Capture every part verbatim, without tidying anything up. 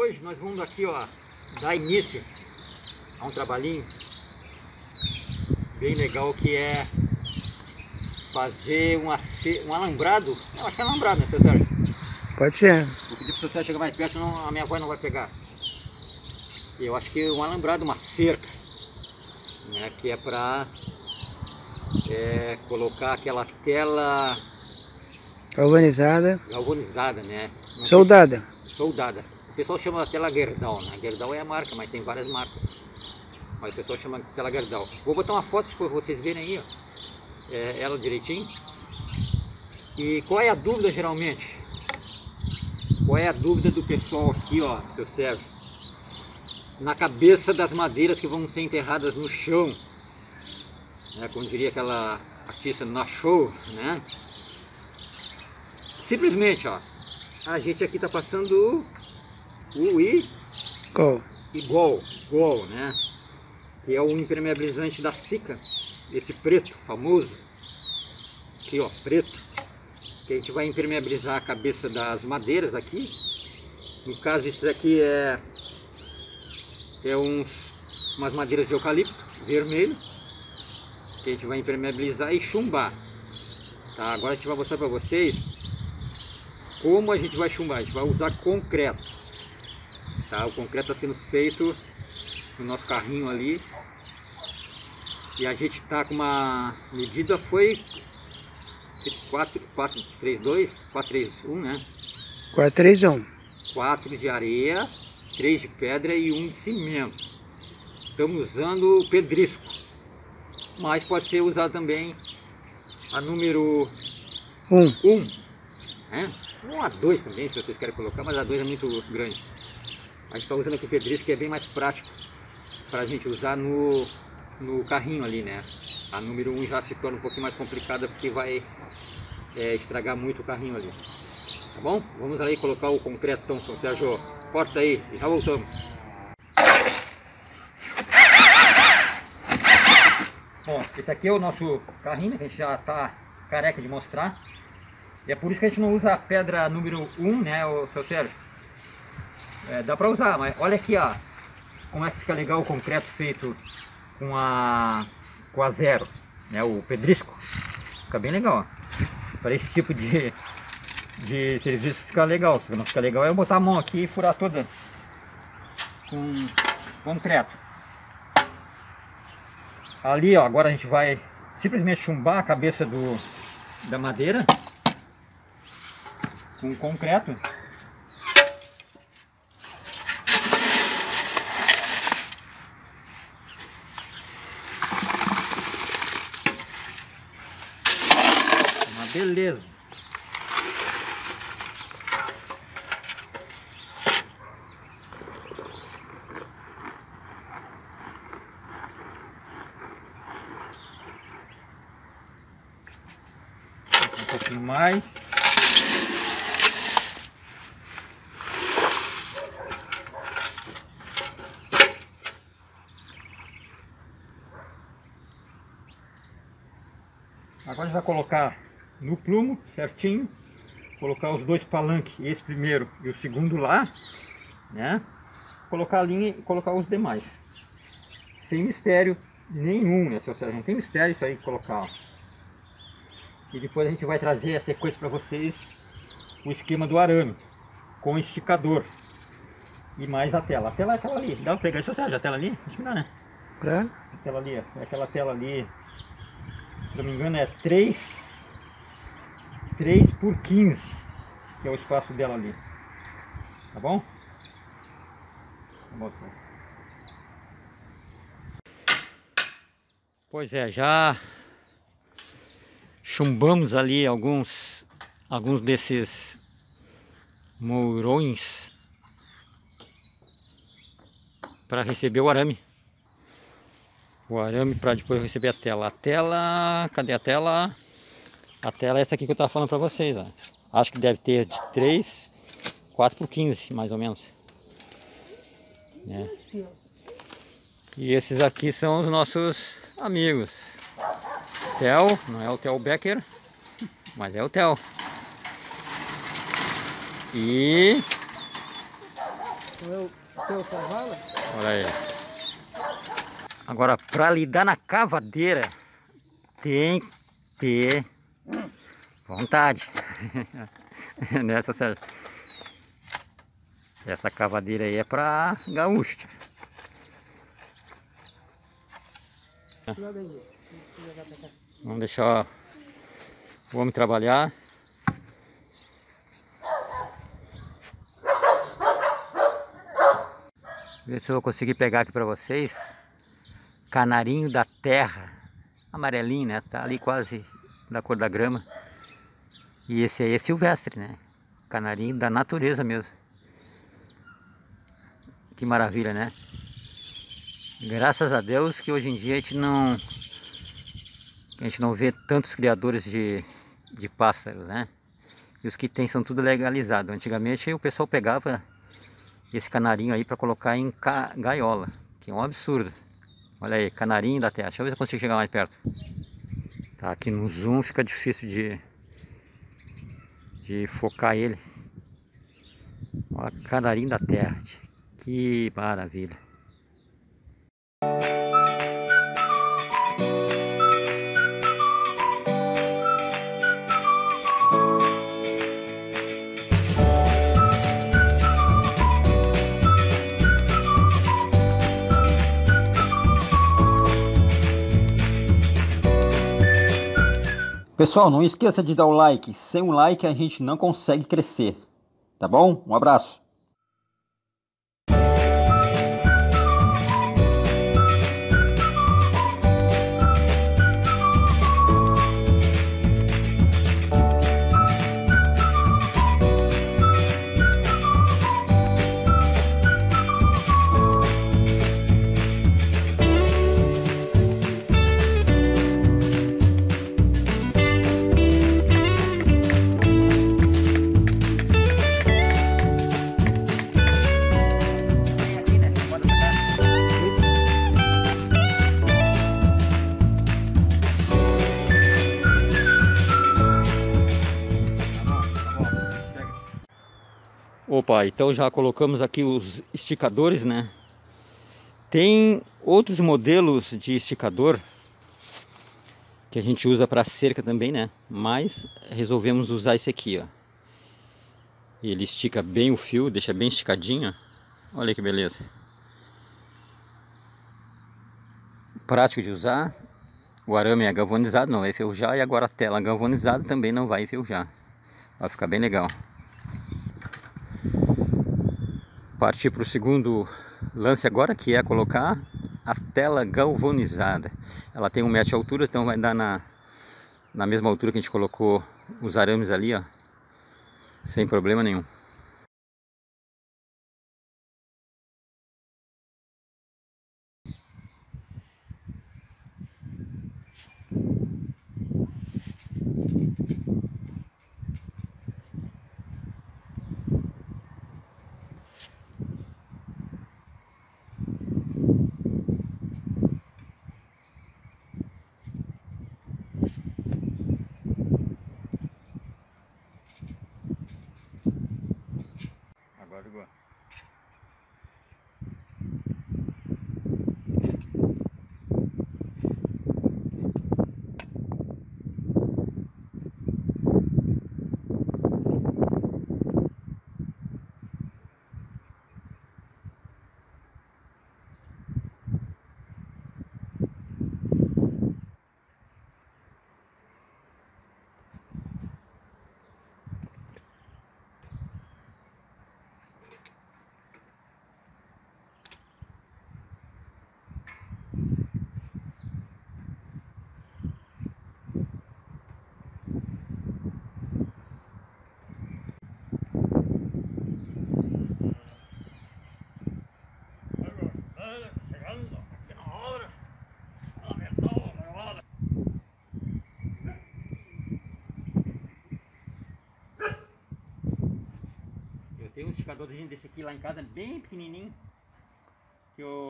hoje nós vamos aqui, ó, dar início a um trabalhinho bem legal, que é fazer um, ace... um alambrado. Eu acho que é alambrado, né, seu Sérgio? Pode ser. Vou pedir para o seu Sérgio chegar mais perto, senão a minha voz não vai pegar. Eu acho que um alambrado, uma cerca, né, que é para é, colocar aquela tela Galvanizada. galvanizada, né? Não Soldada. sei, soldada. O pessoal chama a tela Gerdau, né? Gerdau é a marca, mas tem várias marcas. Mas o pessoal chama tela Gerdau. Vou botar uma foto para vocês verem aí, ó. É, ela direitinho. E qual é a dúvida geralmente? Qual é a dúvida do pessoal aqui, ó, seu Sérgio? Na cabeça das madeiras que vão ser enterradas no chão, né? Como diria aquela artista na show, né? Simplesmente, ó, a gente aqui tá passando o I Qual? igual, igual, né? Que é o impermeabilizante da Sika, esse preto famoso, aqui ó, preto, que a gente vai impermeabilizar a cabeça das madeiras aqui. No caso, isso aqui é, é uns, umas madeiras de eucalipto vermelho, que a gente vai impermeabilizar e chumbar. Tá? Agora a gente vai mostrar para vocês como a gente vai chumbar. A gente vai usar concreto. Tá? O concreto está sendo feito no nosso carrinho ali. E a gente está com uma medida, foi quatro, quatro, três, dois, quatro, três, um, né? quatro, três, um. quatro de areia, três de pedra e um de cimento. Estamos usando o pedrisco, mas pode ser usado também a número um. um, né? Ou a dois também, se vocês querem colocar, mas a dois é muito grande. A gente está usando aqui o pedrisco, que é bem mais prático para a gente usar no, no carrinho ali, né? A número um já se torna um pouquinho mais complicada, porque vai é, estragar muito o carrinho ali. Tá bom? Vamos aí colocar o concreto, então, São Sérgio. Corta aí e já voltamos. Bom, esse aqui é o nosso carrinho, que a gente já está careca de mostrar. E é por isso que a gente não usa a pedra número um, né, o seu Sérgio? É, dá para usar, mas olha aqui, ó, como é que fica legal o concreto feito com a, com a zero, né, o pedrisco. Fica bem legal, ó. Para esse tipo de, de serviço fica legal. Se não fica legal é eu botar a mão aqui e furar toda com concreto. Ali, ó, agora a gente vai simplesmente chumbar a cabeça do, da madeira com concreto. Uma beleza. Um pouquinho mais. Agora a gente vai colocar no plumo certinho, colocar os dois palanques, esse primeiro e o segundo lá, né? Colocar a linha e colocar os demais. Sem mistério nenhum, né, seu Sérgio? Não tem mistério isso aí, colocar, ó. E depois a gente vai trazer a sequência para vocês, o esquema do arame, com esticador. E mais a tela. A tela é aquela ali. Dá pra pegar isso, Sérgio? A tela ali? Acho que dá, né? Claro. A tela ali, ó. É aquela tela ali. Se não me engano é três, três por quinze, que é o espaço dela ali. Tá bom? Tá bom, tá. Pois é, já chumbamos ali alguns, alguns desses mourões para receber o arame. O arame para depois receber a tela. A tela, cadê a tela? A tela é essa aqui que eu estava falando para vocês, ó. Acho que deve ter de três, quatro por quinze, mais ou menos. Né? E esses aqui são os nossos amigos. Theo, não é o Theo Becker, mas é o Theo. E O teu cavalo? Olha aí. Agora, para lidar na cavadeira, tem que ter vontade. Nessa, sério. Essa cavadeira aí é para gaúcho. Vamos deixar o homem trabalhar. Ver se eu vou conseguir pegar aqui para vocês. Canarinho da terra. Amarelinho, né? Tá ali quase da cor da grama. E esse aí é silvestre, né? Canarinho da natureza mesmo. Que maravilha, né? Graças a Deus que hoje em dia a gente não a gente não vê tantos criadores de, de pássaros, né? E os que tem são tudo legalizados. Antigamente o pessoal pegava esse canarinho aí para colocar em gaiola, que é um absurdo. Olha aí, canarinho da terra. Deixa eu ver se eu consigo chegar mais perto. Tá, aqui no zoom fica difícil de de focar ele. Olha, canarinho da terra. Que maravilha. Pessoal, não esqueça de dar o like. Sem o like a gente não consegue crescer. Tá bom? Um abraço. Opa, então já colocamos aqui os esticadores, né? Tem outros modelos de esticador que a gente usa para cerca também, né? Mas resolvemos usar esse aqui, ó. Ele estica bem o fio, deixa bem esticadinho. Olha que beleza. Prático de usar. O arame é galvanizado, não vai enferrujar. E agora a tela galvanizada também não vai enferrujar. Vai ficar bem legal. Partir para o segundo lance agora, que é colocar a tela galvanizada. Ela tem um metro de altura, então vai dar na, na mesma altura que a gente colocou os arames ali, ó, sem problema nenhum. Agora igual. Tem um esticadorzinho desse aqui lá em casa, bem pequenininho, que eu...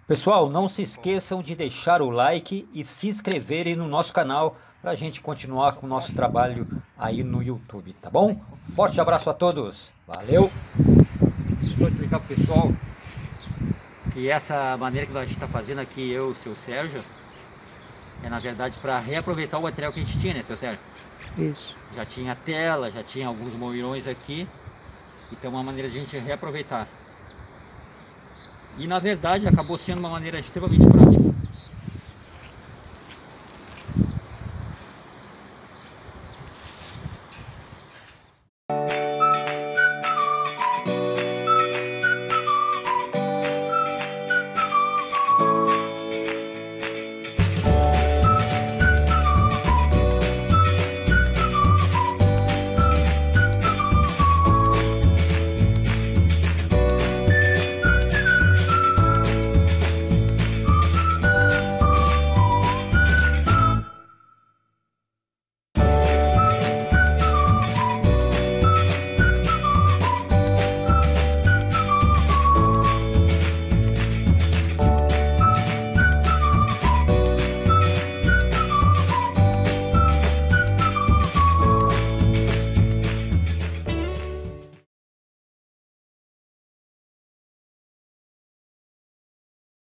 Pessoal, não se esqueçam de deixar o like e se inscreverem no nosso canal para a gente continuar com o nosso trabalho aí no YouTube, tá bom? Forte abraço a todos, valeu! Vou explicar para o pessoal que essa maneira que a gente está fazendo aqui, eu e o seu Sérgio, é na verdade para reaproveitar o material que a gente tinha, né, seu Sérgio? Isso. Já tinha tela, já tinha alguns moirões aqui, então é uma maneira de a gente reaproveitar. E na verdade acabou sendo uma maneira extremamente prática.